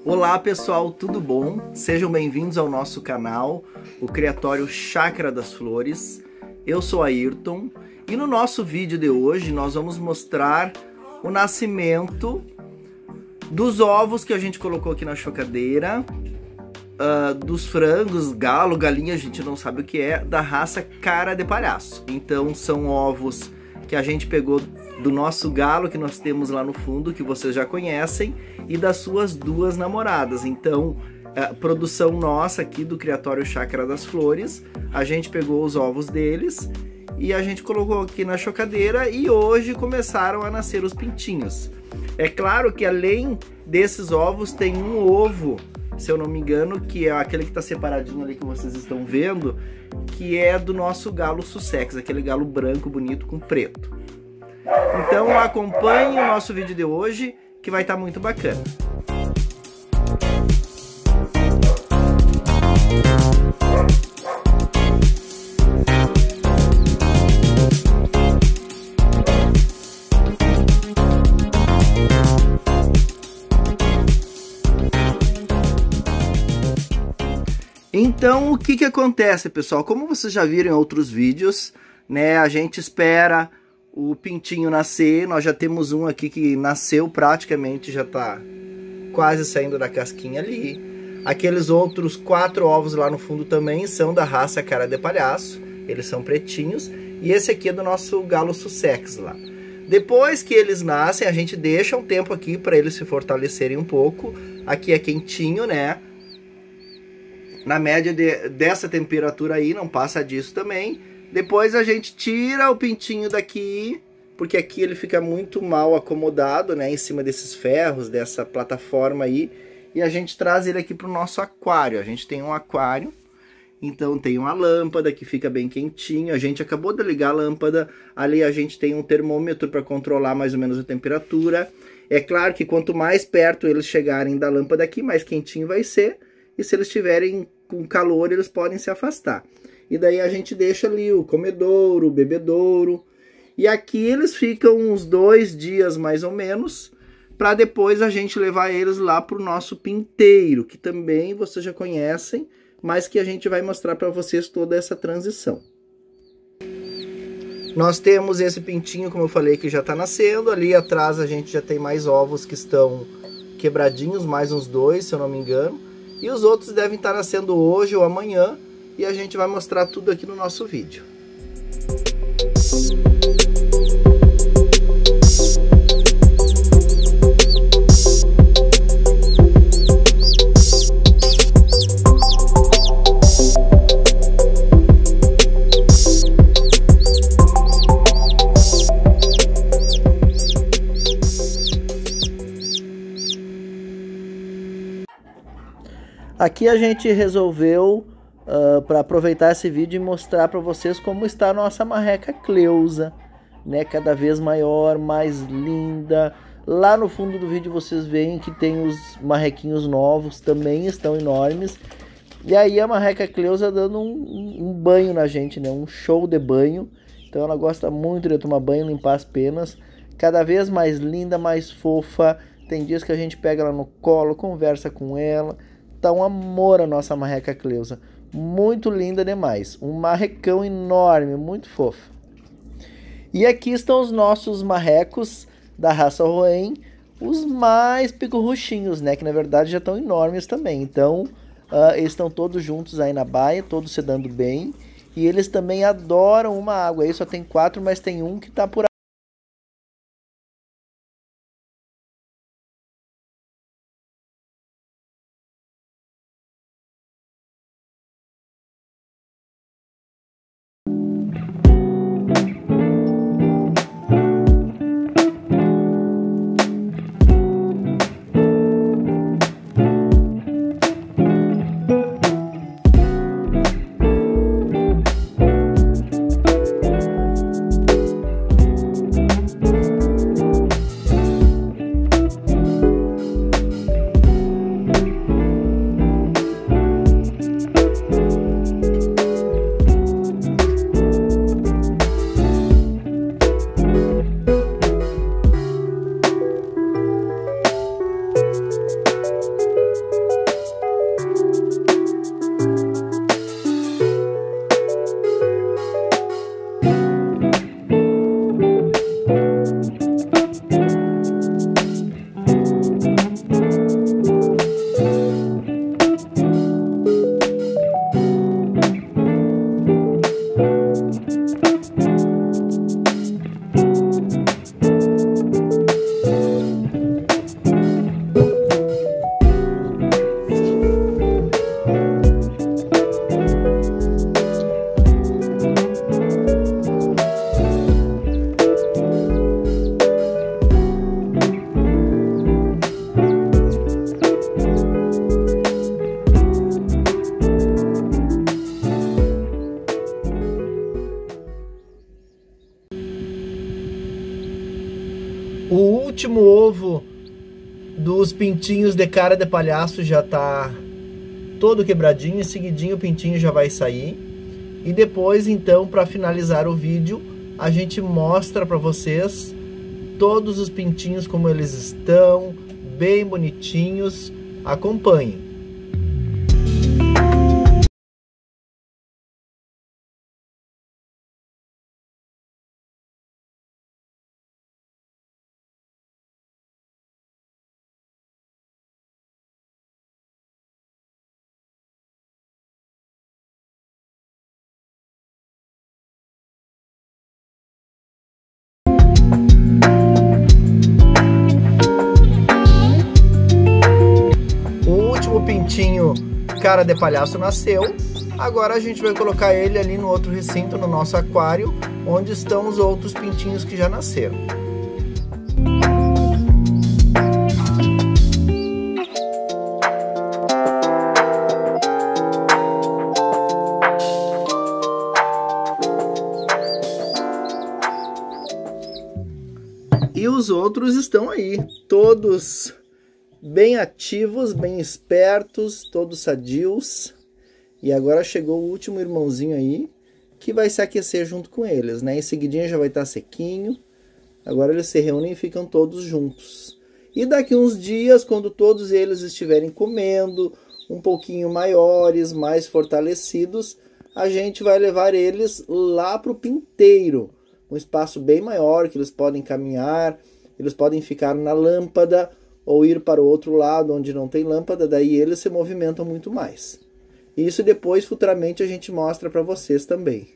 Olá pessoal, tudo bom? Sejam bem-vindos ao nosso canal, o Criatório Chácara das Flores. Eu sou Ayrton e no nosso vídeo de hoje nós vamos mostrar o nascimento dos ovos que a gente colocou aqui na chocadeira, dos frangos, galo, galinha, a gente não sabe o que é, da raça cara de palhaço. Então são ovos que a gente pegou do nosso galo que nós temos lá no fundo, que vocês já conhecem, e das suas duas namoradas. Então, produção nossa aqui do Criatório Chácara das Flores, a gente pegou os ovos deles e a gente colocou aqui na chocadeira e hoje começaram a nascer os pintinhos. É claro que além desses ovos tem um ovo, se eu não me engano, que é aquele que está separadinho ali que vocês estão vendo, que é do nosso galo Sussex, aquele galo branco bonito com preto. Então acompanhe o nosso vídeo de hoje, que vai estar muito bacana. Então, o que acontece, pessoal? Como vocês já viram em outros vídeos, né, a gente espera o pintinho nascer. Nós já temos um aqui que nasceu praticamente, já tá quase saindo da casquinha ali. Aqueles outros 4 ovos lá no fundo também são da raça cara de palhaço, eles são pretinhos. E esse aqui é do nosso galo Sussex lá. Depois que eles nascem, a gente deixa um tempo aqui para eles se fortalecerem um pouco. Aqui é quentinho, né? Na média dessa temperatura aí, não passa disso também. Depois a gente tira o pintinho daqui, porque aqui ele fica muito mal acomodado, né, em cima desses ferros, dessa plataforma aí. E a gente traz ele aqui para o nosso aquário. A gente tem um aquário, então tem uma lâmpada que fica bem quentinho. A gente acabou de ligar a lâmpada, ali a gente tem um termômetro para controlar mais ou menos a temperatura. É claro que quanto mais perto eles chegarem da lâmpada aqui, mais quentinho vai ser. E se eles estiverem com calor, eles podem se afastar. E daí a gente deixa ali o comedouro, o bebedouro. E aqui eles ficam uns 2 dias mais ou menos, para depois a gente levar eles lá para o nosso pinteiro, que também vocês já conhecem, mas que a gente vai mostrar para vocês toda essa transição. Nós temos esse pintinho, como eu falei, que já está nascendo. Ali atrás a gente já tem mais ovos que estão quebradinhos, mais uns 2, se eu não me engano. E os outros devem estar nascendo hoje ou amanhã. E a gente vai mostrar tudo aqui no nosso vídeo. Aqui a gente resolveu, para aproveitar esse vídeo e mostrar para vocês como está a nossa marreca Cleusa, né? Cada vez maior, mais linda. Lá no fundo do vídeo vocês veem que tem os marrequinhos novos, também estão enormes. E aí a marreca Cleusa dando um banho na gente, né? Um show de banho. Então ela gosta muito de tomar banho, limpar as penas. Cada vez mais linda, mais fofa. Tem dias que a gente pega ela no colo, conversa com ela. Tá um amor a nossa marreca Cleusa. Muito linda demais. Um marrecão enorme, muito fofo. E aqui estão os nossos marrecos da raça Rouen, os mais picorruchinhos, né? Que na verdade já estão enormes também. Então, eles estão todos juntos aí na baia, todos se dando bem. E eles também adoram uma água. Aí só tem 4, mas tem um que tá por O último ovo dos pintinhos de cara de palhaço já tá todo quebradinho, em seguidinho o pintinho já vai sair. E depois, então, para finalizar o vídeo, a gente mostra para vocês todos os pintinhos como eles estão, bem bonitinhos. Acompanhem. O pintinho cara de palhaço nasceu. Agora a gente vai colocar ele ali no outro recinto, no nosso aquário, onde estão os outros pintinhos que já nasceram. E os outros estão aí, todos bem ativos, bem espertos, todos sadios. E agora chegou o último irmãozinho aí, que vai se aquecer junto com eles, né? Em seguidinha já vai estar sequinho. Agora eles se reúnem e ficam todos juntos. E daqui uns dias, quando todos eles estiverem comendo, um pouquinho maiores, mais fortalecidos, a gente vai levar eles lá para o pinteiro. Um espaço bem maior, que eles podem caminhar, eles podem ficar na lâmpada, ou ir para o outro lado onde não tem lâmpada, daí eles se movimentam muito mais. Isso depois, futuramente, a gente mostra para vocês também.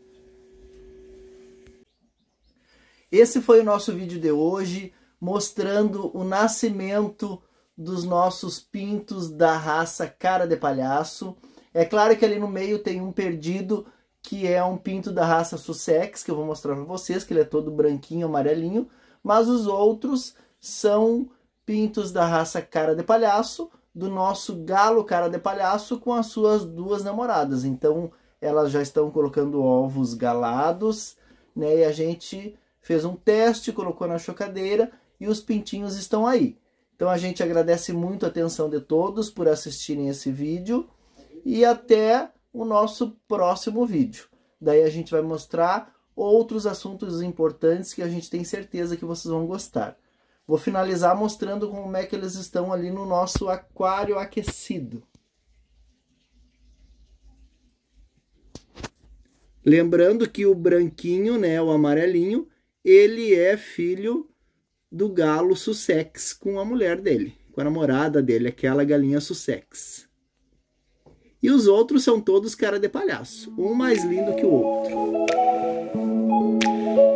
Esse foi o nosso vídeo de hoje, mostrando o nascimento dos nossos pintos da raça cara de palhaço. É claro que ali no meio tem um perdido, que é um pinto da raça Sussex, que eu vou mostrar para vocês, que ele é todo branquinho, amarelinho, mas os outros são pintos da raça cara de palhaço, do nosso galo cara de palhaço com as suas duas namoradas. Então elas já estão colocando ovos galados, né? E a gente fez um teste, colocou na chocadeira e os pintinhos estão aí. Então a gente agradece muito a atenção de todos por assistirem esse vídeo e até o nosso próximo vídeo. Daí a gente vai mostrar outros assuntos importantes que a gente tem certeza que vocês vão gostar. Vou finalizar mostrando como é que eles estão ali no nosso aquário aquecido. Lembrando que o branquinho, né, o amarelinho, ele é filho do galo Sussex com a mulher dele, com a namorada dele, aquela galinha Sussex. E os outros são todos cara de palhaço, um mais lindo que o outro.